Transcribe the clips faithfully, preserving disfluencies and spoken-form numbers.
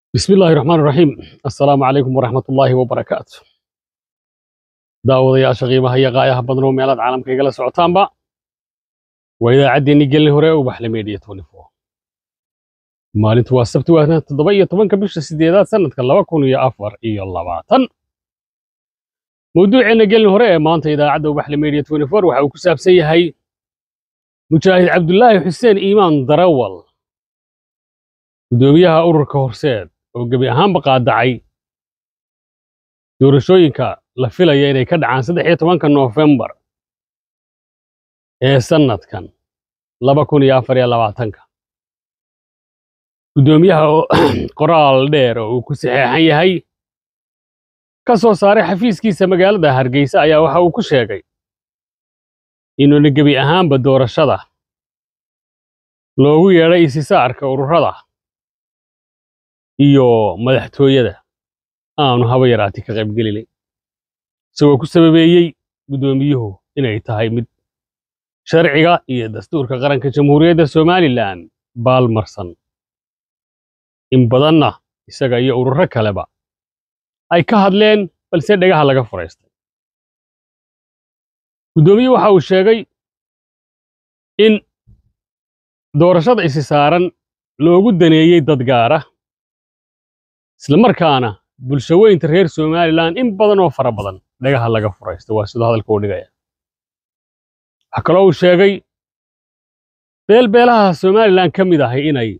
بسم الله الرحمن الرحيم. السلام عليكم ورحمة الله وبركاته. daawadayaasha qiimaha iyo qaayaha badan oo meelaad caalamka igala socotaanba waa idaacaddeenni gelin hore u baxle media twenty four. maalintu waa sabti waana toddoba iyo tobanka bisha sideedaad sanadka laba kun iyo afar iyo labaatan. mawduuceena gelin hore ee maanta idaacadda u baxle media twenty four waxa uu ku saabsan yahay mujaahid cabdullaahi xuseen iimaan darawal, gudoomiyaha ururka horseed oo gebi ahaanba qaadacay doorashooyinka la filaya inay ka dhacaan saddex iyo tobanka Noofembar ee sanadkan laba kun iyo afar iyo labaatanka. gudoomiyaha oo qoraal dheer oo uu ku saxeexan yahay ka soo saaray xafiiskiisa magaalada Hargeysa ayaa waxa uu ku sheegay inuu gebi ahaanba doorashada loogu yeedhay isisaarka ururada iyo madaxtooyada aanu haba yaraatay ka qayb gelinay, isagoo ku sababeeyey gudoomiyuhu inay tahay mid sharciga iyo dastuurka qaranka jamhuuriyadda Somaliland baalmarsan. in badanna isaga iyo ururo kaleba ay ka hadleen balse dhagaha laga furaystay. gudoomiyuhu waxa uu sheegay in doorashada isi saaran loogu daneeyey dad gaar ah, isla markaana bulshaweynta reer Somaliland in badan oo fara badan dhagaha laga furaystay. waa sida hadalka uu dhigaya. waxa kaloo uu sheegay beelbeelaha Somaliland ka mid ahay inay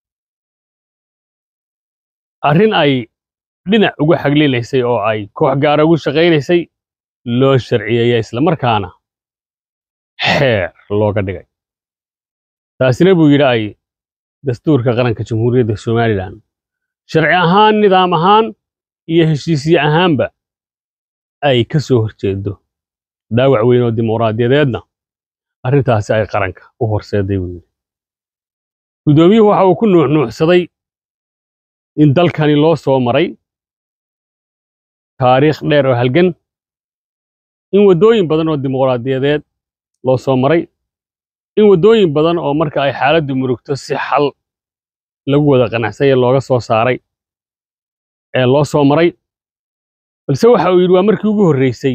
arrin ay dhinac uga xaglilaysay oo ay koox gaar ugu shaqaynaysay loo sharciyeeyay, isla markaana xeer looga dhigay. taasina buu yidhi ay dastuurka qaranka jamhuuriyadda Somaliland sharci ahaan, nidaam ahaan iyo heshiisyo ahaanba ay ka soo horjeedo dhaawac weyn oo dimuqraadiyadeedna arrintaasi ay qaranka u horseeday buu yidhi. gudoomiyuhu waxa uu ku nuuxnuuxsaday in dalkani loo soo maray taariikh dheer oo halgan, in waddooyin badan oo dimuqraadiyadeed loo soo maray, in waddooyin badan oo marka ay xaaladdu murugto si xal lagu wada qanacsay looga soo saaray ee loo soo maray. balse waxa uu yidhi waa markii ugu horreysay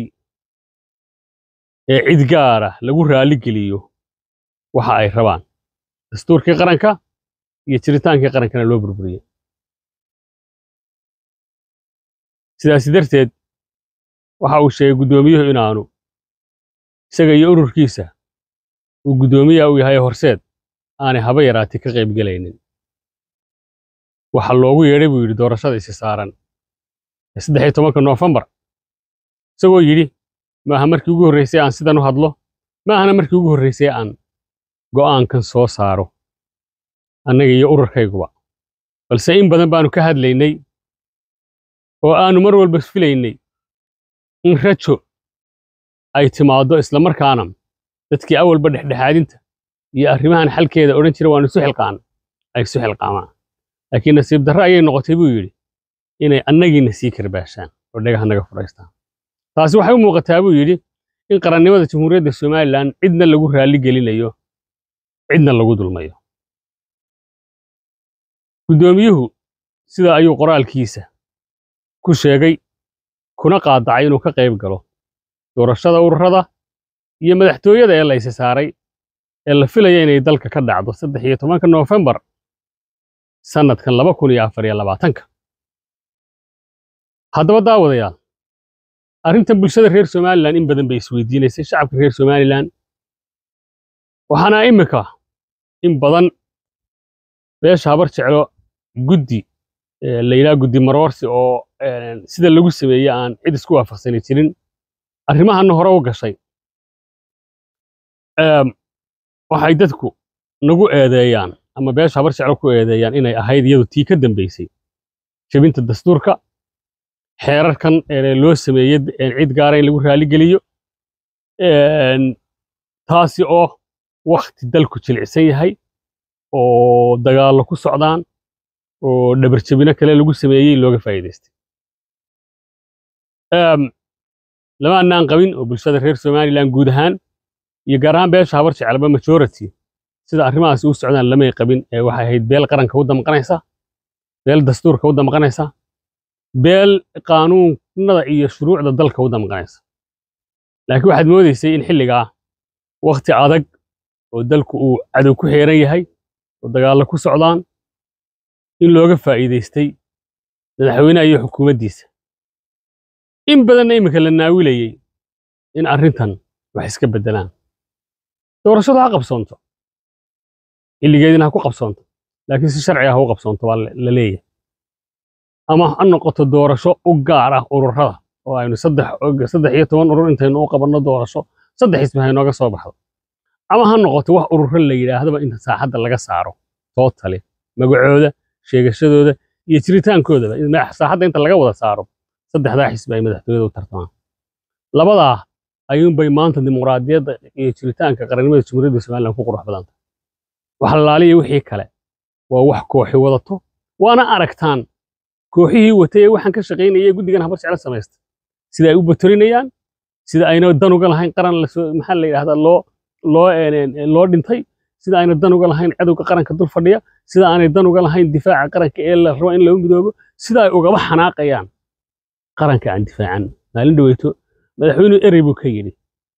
ee cid gaara lagu raali geliyo waxa ay rabaan, dastuurkii qaranka iyo jiritaankii qarankana loo burburiyey. sidaas darteed waxa uu sheegay gudoomiyuhu inaanu isaga iyo ururkiisa uu gudoomiyaha u yahay horseed aanay haba yaraatay ka qayb gelaynin. waxa loogu yeedhay buu yidhi doorashada isi saaran ee saddex iyo tobanka Noofembar, isagoo yidhi maaha markii ugu horreysay aan sidan u hadlo, maahana markii ugu horreysay aan go'aankan soo saaro annaga iyo ururkayguba, balse in badan baanu ka hadlaynay oo aanu mar walba filaynay in rajo ay timaado, isla markaana dadkii awalba dhexdhexaadinta iyo arrimahan xalkeeda odhan jira waanu isu xilqaan ay isu xilqaamaan. laakiin nasiib darro ayay noqotay buu yidhi inay annagiina sii karbaashaan oo dhagaha naga furaystaan. taasi waxay u muuqataa buu yidhi in qarannimada jamhuuriyadda Somaliland cidna lagu raali gelinayo, cidna lagu dulmayo. gudoomiyuhu sida ayuu qoraalkiisa ku sheegay kuna qaadacay inuu ka qayb galo doorashada ururada iyo madaxtooyada ee la isi saaray ee la filaya inay dalka ka dhacdo saddex iyo tobanka Noofembar sanadkan laba kun iyo afar iyo labaatanka. haddaba daawadayaal, arrintan bulshada reer Somaliland in badan bay isweydiinaysay, shacabka reer Somaliland, waxaana imika in badan beesha habar jeclo guddi la yidhaha guddi maroorsi oo sida lagu sameeyey aan cid isku waafaqsani jirin arrimahanna hore u gashay. waxay dadku nagu eedeeyaan ama beesha habar jeclo ku eedeeyaan inay ahayd iyadu tii ka dambeysay jebinta dastuurka, xeerarkan ee loo sameeyey cid gaara in lagu raali geliyo, taasi oo wakhti dalku jilicsan yahay oo dagaallo ku socdaan oo dhabarjabino kale lagu sameeyey looga faa'iidaystay. lama annaan qabin oo bulshada reer Somaliland guud ahaan iyo gaar ahaan beesha habar jeclaba majority sida arrimahaasi u socdaan lamay qabin ee waxay ahayd beel qaranka u damqanaysa beel dastuurka wadda maqanaysa beel qaanuunnada iyo shuruucda dalka wadda maqanaysa laakiin waxaad moodaysay in xilligaa waqti adag oo dalku uu cadow ku xeeran yahay oo dagaallo ku socdaan in looga faa'iidaystay madaxweynaha iyo xukuumaddiisa in badanna imika la naawilayay in arrintan wax iska beddelaan doorashadu ha qabsoonto xilligeedina ha ku qabsoonto laakiin si sharci ah ha u qabsoonto waa la leeyahay ama ha noqoto doorasho u gaar ah ururada oo aynu saddex saddex iyo toban urur intaynu u qabanno doorasho saddex xisbi ha inooga soo baxdo ama ha noqoto wax ururo la yidhaahdaba inta saaxadda laga saaro tootale magacooda sheegashadooda iyo jiritaankoodaba saaxadda inta laga wada saaro saddexdaa xisbi ay madaxtooyada u tartamaan labadaa ayuunbay maanta dimuqraadiyadda iyo jiritaanka qarannimada jamhuuriyadda somalilan ku qurux badanta wax lalaaliya wixii kale waa wax kooxi wadato waana aragtaan kooxihii watay ee waxaan ka shaqaynayay guddigan habar jecel samaysta sida ay u batorinayaan sida ayna dan uga lahayn qaran maxaa la yidhaahdaa loo loo loo dhintay sida ayna dan uga lahayn cadowga qaranka dul fadhiya sida aanay dan uga lahayn difaaca qaranka ee la rabo in lagu midoobo sida ay ugaba xanaaqayaan qaranka aan difaacan maalin dhaweyto madaxweynuhu erey buu ka yidhi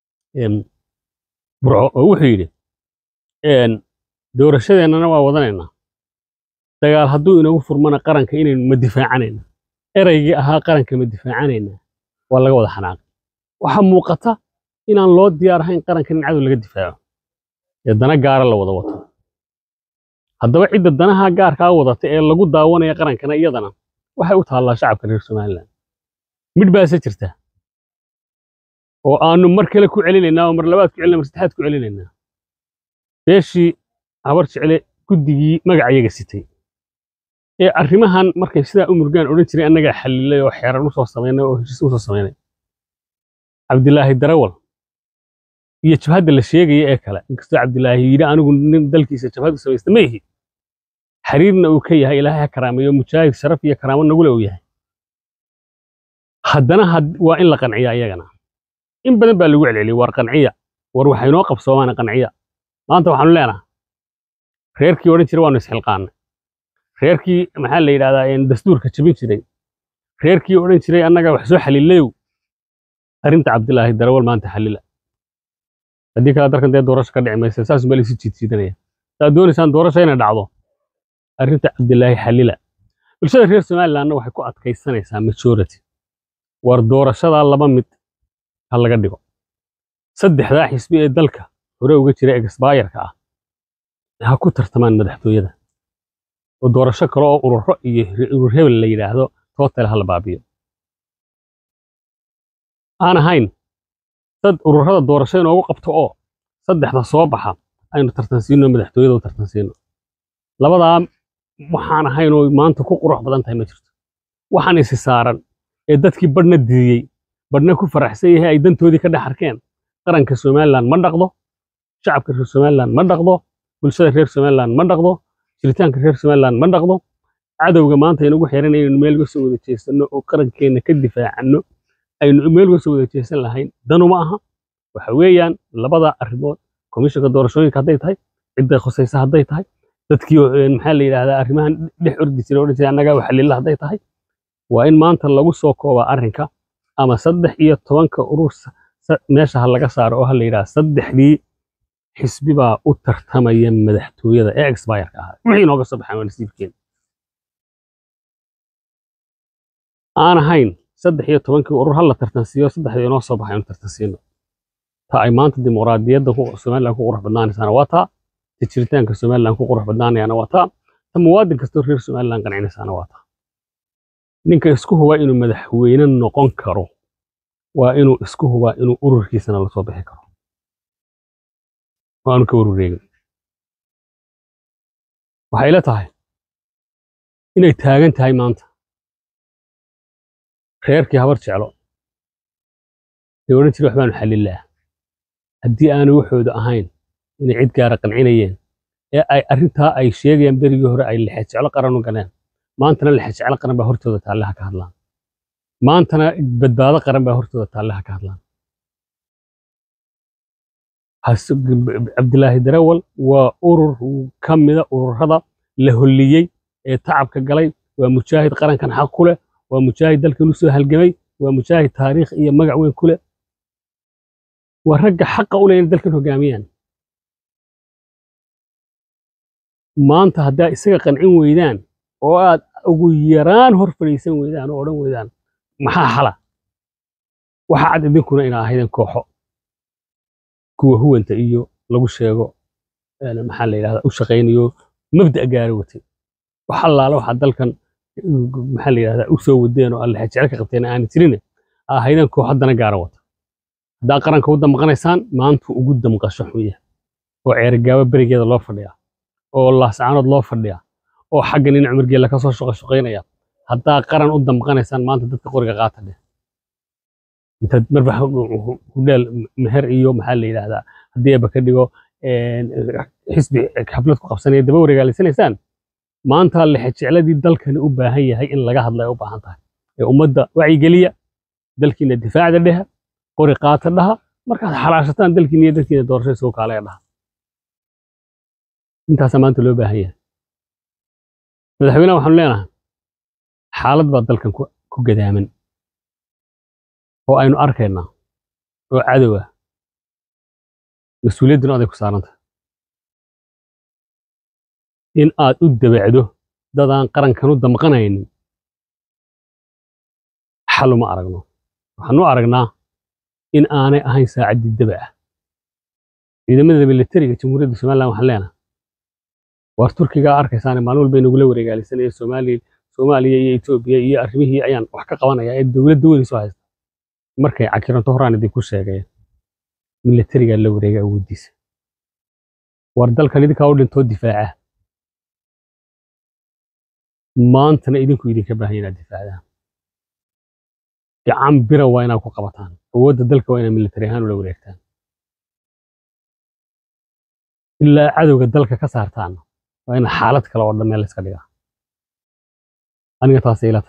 burco oo wuxuu yidhi doorashadeennana waa wadanaynaa dagaal hadduu inagu furmana qaranka inaynu ma difaacanayna ereygii ahaa qaranka ma difaacanayna waa laga wada xanaaqay waxaa muuqata inaan loo diyaar ahayn qaranka in cadow laga difaaco ee dana gaara la wada wato haddaba cidda danaha gaarkaa wadata ee lagu daawanaya qarankana iyadana waxay u taallaa shacabka reer somalilan midh baase jirta oo aanu mar kale ku celinaynaa oo mar labaad ku celinaa mar saddexaad ku celinaynaa beeshii habar jecle guddigii magacayaga sitay ee arrimahan markay sidaa u murgaan odhan jiray annagaa xallilay oo xeeran u soo samaynay oo heshiis u soo samaynay cabdilaahi darawal iyo jabhadda la sheegaya ee kale inkastoo cabdilaahi yidhi anigu nin dalkiisa jabhad u samaysta ma ihi xiriirna uu ka yahay ilaahay ha karaameeyo mujaahid sharaf iyo karaamo nagule uu yahay haddana waa in la qanciya iyagana in badan baa lagu celceliyey war qanciya war waxay noo qabsoomaan qanciya maanta waxaanu leenahay reerkii odhan jiray waanu isxilqaannay reerkii maxaa la yidhahdaa dastuurka jabin jiray reerkii odhan jiray annaga wax soo xalilayow arrinta cabdilaahi darawal maanta xalila haddii kale darkan dee doorasho ka dhici maysa saas baa laysu jiidjiidanaya saad doonaysaan doorasho inay dhacdo arrinta cabdilaahi xalila bulshada reer somalilandna waxay ku adkaysanaysaa majority war doorashadaa laba mid ha laga dhigo saddexdaa xisbi ee dalka hore uga jira exbayarka ah ha ku tartamaan madaxtooyada oo doorasho kale oo ururo iyo urur hebel la yidhaahdo total ha la baabiyo aan ahayn dad ururada doorasho inoogu qabto oo saddexda soo baxa aynu tartansiino madaxtooyada u tartansiino labadaa waxaan ahayn oo maanta ku qurux badan tahay ma jirto waxaan isi saaran ee dadkii badhna diidiyey badhna ku faraxsan yahay ay dantoodii ka dhex arkeen qaranka somaliland ma dhaqdo shacabka reer somaliland ma dhaqdo bulshada reer somaliland ma dhaqdo jiritaanka reer somaliland ma dhaqdo cadowga maanta inagu xiranaya inaynu meel uga soo wada jeesanno oo qarankeenna ka difaacanno aynu meel uga soo wada jeesan lahayn danu ma aha waxa weeyaan labada arrimood komishanka doorashooyinka hadday tahay cidda khusaysa hadday tahay dadkii maxaa la yidhaahdaa arrimahan dhex ordi jiray odhan jiray annagaa waxalila hadday tahay waa in maanta lagu soo koobaa arrinka ama saddex iyo tobanka urur meesha ha laga saaro oo ha la yidhaha saddexdii xisbi baa u tartamaya madaxtooyada ee exbayarka ahaa wixii inooga soo baxaan waa nasiibkeena aan ahayn saddex iyo tobankii urur ha la tartansiiyo saddexdii inoo soo baxay inu tartansiino ta ay maanta dimuqraadiyadda somaliland ku qurux badnaanaysaana waa taa ta jiritaanka somaliland ku qurux badnaanayaana waa taa ta muwaadin kastoo reer somaliland qancinaysaana waa taa ninka isku hubaa inuu madaxweyne noqon karo waa inuu isku hubaa inuu ururkiisana la soo bixi karo waanu ka warureegin waxay la tahay inay taagan tahay maanta reerkii habar jeclo ee odhan jiray waxbaanu xalilaa haddii aanu waxooda ahayn inay cid gaara qancinayeen ee ay arrintaa ay sheegayaan berigii hore ay lexe jeclo qaran u galeen maantana lexe jeclo qaran baa hortooda taallaha ka hadlaan maantana badbaado qaran baa hortooda taallaha ka hadlaan cabdilaahi darawal waa urur ka mida ururada la holliyey ee tacabka galay ومجاهد قرن كان حق كله ومجاهد دلك نسو هالجمي ومجاهد تاريخ إيه مجا وين كله ورجع حق أولى دلك هجاميا ما أنت هدا إسقى قنعين ويدان واد ويران هرفريسين ويدان ورن ويدان محا حلا وحد إذنكم إلى هيدا كوحو كو هو أنت إيو لو شيء أنا محل هذا وشقينيو مبدأ جاروتي وحلا لو حد دلك محل هذا وسوي الدين وقال حجرك قبتين أنا ترينه آه هيدا كوحدنا جاروت دا قرن كودا مقنيسان ما أنتو وجود مقشحوية وعرجاوة بريجة الله فرديا oo Allah saanad loo fadhiya oo xaggan in cumar geela ka soo shaqo shaqeynaya hadaa qaran u damqanaysan maanta dadka qoriga qaatade inta marbax hudal meher iyo maxaa la yiraahdaa hadii ay ka dhigo een xisbi xaflad ku qabsanaya daba wareegaysanaysan maanta la xijecladii dalkan u baahan yahay in laga hadlayo u baahan tahay ee ummadda wacyi geliya dalkiina difaacda dhaha qori qaata dhaha marka xalaashataan dalkiina dadkiina doorasho soo kaalay dhaha انت سمانت لو باهيه madaxweynaha waxaan leenahay xaalad baa dalkan ku gadaaman oo aynu arkaynaa oo cadow ah mas'uuliyaduna aday ku saaranta in aad u dabacdo dadaan qarankan u damqanaynin xal uma aragno waxaan u aragnaa in aanay ahayn saacadii dabaca ciidamada militariga jamhuuriyadda Soomaaliland waxaan leenahay war Turkiga arkaysaan maalin walba inuu la wareegaysanay Soomaaliya Soomaaliya iyo Itoobiya iyo arrimihii ayaan wax ka qabanaya ee dawladda weyn soo haysta markay cakiranto horaan idin ku sheegay militariga la wareegay awoodiisa war dalkan idinka u dhinto difaaca maantana idinku idinka baahan yahay difaacada gacan bira waa inaad ku qabataan awoodda dalka waa inaad militari ahaan ula wareegtaan ilaa cadowga dalka ka saartaan waa in xaalad kale oo dhammaan la iska dhigaa aniga taas ilata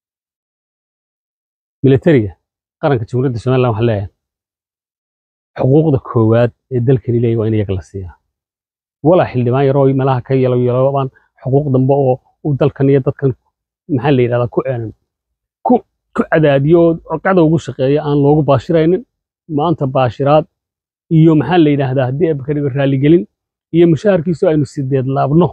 militariga qaranka jamhuuriyadda Soomaaliland waxa leeyahay xuquuqda koowaad ee dalkan leeyahay waa in iyaga la siiyaa wala xildhibaan yaroo malaha ka yelo yelobaan xuquuq dambe oo uu dalkan iyo dadkan maxaa la yiraahdaa ku aanan ku ku cadaadiyo oo qada ugu shaqeeyo aan loogu baashiraynin maanta baashiraad iyo maxaa la yiraahdaa hadii ay ka dhigo raali gelin iyo mushaharkiisu aynu sideed laabno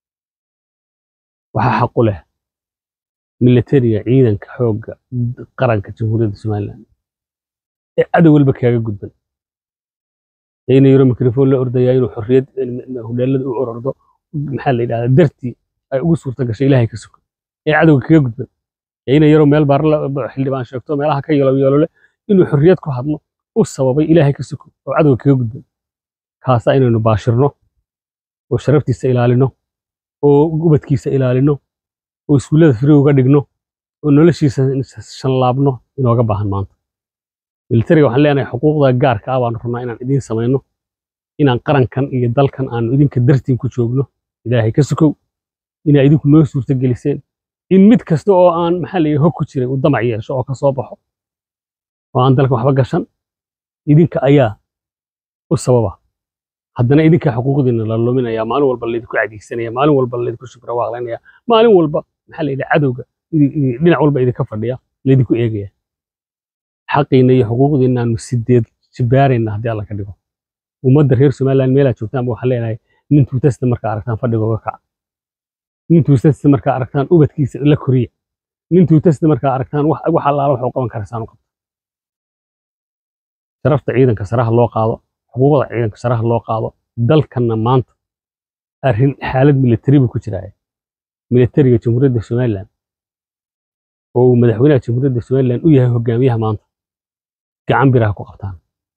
waxa xaq u leh militariga ciidanka xoogga qaranka jamhuuriyadda Soomaaliland ee cadow walba kaaga gudban ayna yiro mikrofon la ordayay inuu xorriyad hudaalada u orordo maxaa la yiraahdaa dartii ay ugu suurta gashay Ilaahay ka sugo ee cadowga kaga gudban ayna yiro meel baar la xildhibaan sheegto meelaha ka yelo yelo inuu xorriyad ku hadlo u sababay Ilaahay ka sugo oo cadowga kaga gudban kaasa inaynu baashirno oo sharaftiisa ilaalino oo gubadkiisa ilaalino oo iskuulada free uga dhigno oo noloshiisa shan laabno inooga baahan maanta militariga waxaan leenahay xuquuqda gaarka ah baan rabnaa inaan idin sameeyno inaan qarankan iyo dalkan aan idinka dartiin ku joogno Ilaahay ka sukow inaa idinku noo suurta geliseen in mid kasta oo aan maxaa la yiraahdaa hog ku jiray uu damac yeesho oo ka soo baxo oo aan dalka waxba gashan idinka ayaa u sababa haddana idinka xuquuqdiina la luminaya maalin walba la idinku caadiisanaya maalin walba la idinku shukra waaqlanaya maalin walba maxaa la yiraahdaa cadowga dhinac walba idinka fadhiya la idinku eegaya xaqiina iyo xuquuqdiina aanu sideed jibaarayna haddii alla ka dhigo ummadda reer Soomaaliland meelaha joogtaan waxa leenahay nin tuutasta marka aragtaan fadhigooga kac nin tuutasta marka aragtaan ubadkiisa la koriya nin tuutasta marka aragtaan wax wax allaala wax u qaban karaysan qabto sharafta ciidanka saraha loo qaado xuquuqda ciidanka saraha loo qaado dalkana maanta arrin xaalad militari ku jiraa militariga jamhuuriyadda Soomaaliland oo madaxweynaha jamhuuriyadda Soomaaliland u yahay hogaamiyaha maanta gacan biraha ku qabtaan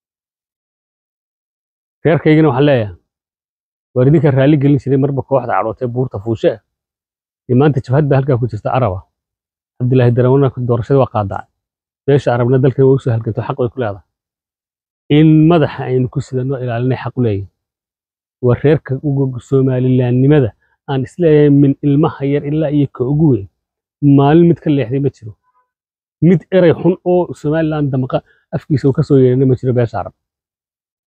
reerkaygana waxa leeyahay war idinka raali gelin jiray marba kooxda carootay buurta fuushe ee maanta jabhadda halka ku jirta Araba Cabdilaahi Darawna ku doorashada waa qaadaa beesha Arabna dalkan way u soo halganto xaq way ku leedahay in madaxa aynu ku sidano ilaalinay xaq u leeyahay war reerka ugu Soomaaliland nimada aan isleeyahay min ilmaha yar ilaa iyo ka ugu weyn maalin mid ka leexday ma jiro mid eray xun oo Soomaaliland damqa afkiisa uu ka soo yeeray ma jiro beesha Arab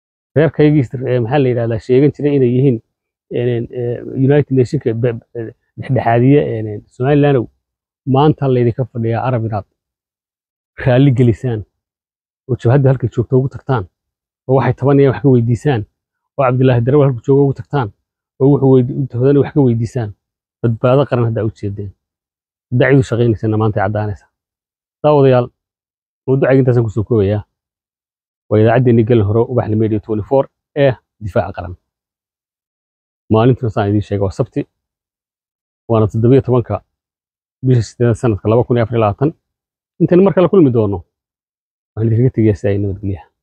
reerkaygiis maxaa la yiraahdaa sheegan jiray inay yihiin United Nations dhexdhexaadiye Somaliland maanta laydinka fadhiyaa Arab inaad raalli gelisaan oo jabhadda halka joogto ugu tagtaan oo waxay tabanayaan wax ka weydiisaan oo Cabdilaahi Darawal halka joogo ugu tagtaan oo wuxuu weydiin wax ka weydiisaan badbaado qaran hadda u jeedeen dacwadu shaqeynaysa maanta cadaanaysa daawadayaal mowduuca intaas ku soo koobaya waa idaacaddeenni galin hore Ubaxle Media twenty four ee difaaca qaran maalintii saan idin sheegay waa sabti waana toddoba iyo tobanka bisha sideedaad sanadka laba kun iyo afar iyo labaatan intaan mar kale kulmi doono waxaan idinkaga tegayaa si ay nabadgelyo